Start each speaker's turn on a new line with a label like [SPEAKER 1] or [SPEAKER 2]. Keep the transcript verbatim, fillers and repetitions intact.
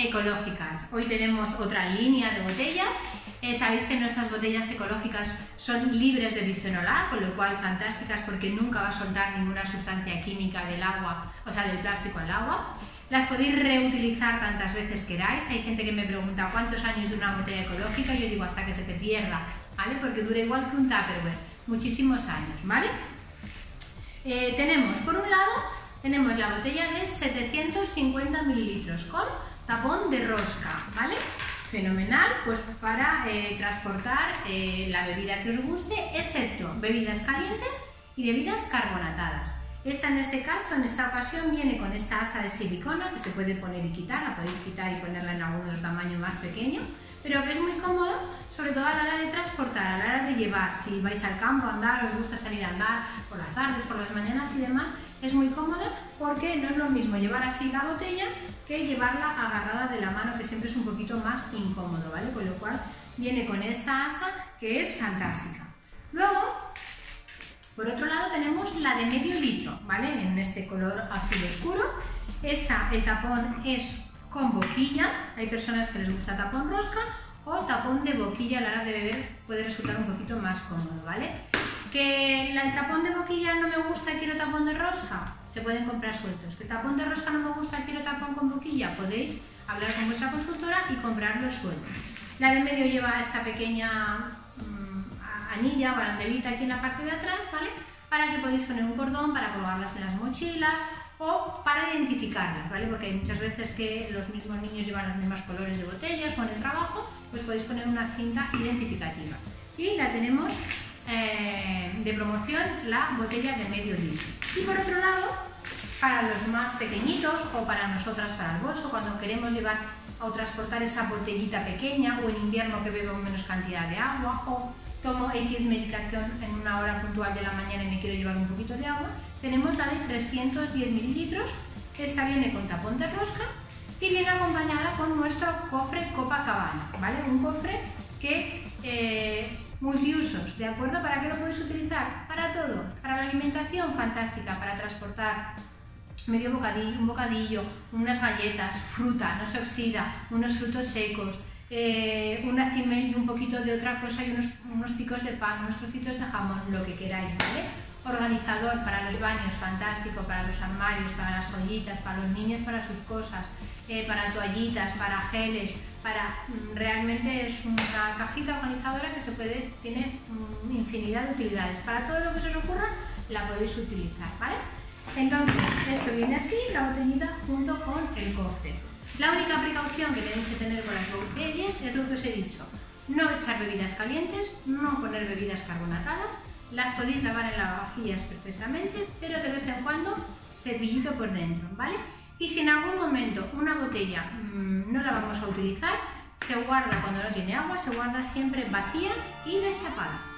[SPEAKER 1] ecológicas. Hoy tenemos otra línea de botellas. Eh, sabéis que nuestras botellas ecológicas son libres de bisfenol A, con lo cual fantásticas porque nunca va a soltar ninguna sustancia química del agua, o sea, del plástico al agua. Las podéis reutilizar tantas veces queráis. Hay gente que me pregunta cuántos años dura una botella ecológica. Yo digo hasta que se te pierda, ¿vale? Porque dura igual que un Tupperware, muchísimos años, ¿vale? Eh, tenemos, por un lado, tenemos la botella de setecientos cincuenta mililitros con tapón de rosca, ¿vale? Fenomenal, pues para eh, transportar eh, la bebida que os guste, excepto bebidas calientes y bebidas carbonatadas. Esta en este caso, en esta ocasión, viene con esta asa de silicona que se puede poner y quitar, la podéis quitar y ponerla en algún otro tamaño más pequeño, pero que es muy cómodo, sobre todo a la hora de transportar, a la hora de llevar. Si vais al campo a andar, os gusta salir a andar por las tardes, por las mañanas y demás, es muy cómodo porque no es lo mismo llevar así la botella que llevarla agarrada de la mano, que siempre es un poquito más incómodo, ¿vale? Con lo cual viene con esta asa que es fantástica. Luego, por otro lado, tenemos la de medio litro, ¿vale? En este color azul oscuro. Esta, el tapón es con boquilla. Hay personas que les gusta tapón rosca o tapón de boquilla. A la hora de beber puede resultar un poquito más cómodo, ¿vale? Que el tapón de boquilla no me gusta y quiero tapón de rosca, se pueden comprar sueltos. Que el tapón de rosca no me gusta y quiero tapón con boquilla, podéis hablar con vuestra consultora y comprarlos sueltos. La de medio lleva esta pequeña anilla o barandelita aquí en la parte de atrás, ¿vale? Para que podáis poner un cordón para colgarlas en las mochilas o para identificarlas, ¿vale? Porque hay muchas veces que los mismos niños llevan los mismos colores de botellas o en el trabajo, pues podéis poner una cinta identificativa. Y la tenemos eh, de promoción, la botella de medio litro. Y por otro lado, para los más pequeñitos o para nosotras para el bolso, cuando queremos llevar o transportar esa botellita pequeña, o en invierno que bebo menos cantidad de agua, o tomo X medicación en una hora puntual de la mañana y me quiero llevar un poquito de agua, tenemos la de trescientos diez mililitros. Esta viene con tapón de rosca y viene acompañada con nuestro cofre Copacabana, ¿vale? Un cofre que eh, multiusos, ¿de acuerdo? ¿Para qué lo podéis utilizar? Para todo. Para la alimentación, fantástica, para transportar medio bocadillo, un bocadillo, unas galletas, fruta, no se oxida, unos frutos secos, Eh, un actimel y un poquito de otra cosa y unos, unos picos de pan, unos trocitos de jamón, lo que queráis, ¿vale? Organizador para los baños, fantástico, para los armarios, para las joyitas, para los niños, para sus cosas, eh, para toallitas, para geles, para... Realmente es una cajita organizadora que se puede, tiene um, infinidad de utilidades. Para todo lo que se os ocurra la podéis utilizar, ¿vale? Entonces, esto viene así, la botellita junto con el cofre. La única precaución que tenéis que tener con las botellas es lo que os he dicho: no echar bebidas calientes, no poner bebidas carbonatadas. Las podéis lavar en lavavajillas perfectamente, pero de vez en cuando cepillito por dentro, ¿vale? Y si en algún momento una botella mmm, no la vamos a utilizar, se guarda cuando no tiene agua, se guarda siempre vacía y destapada.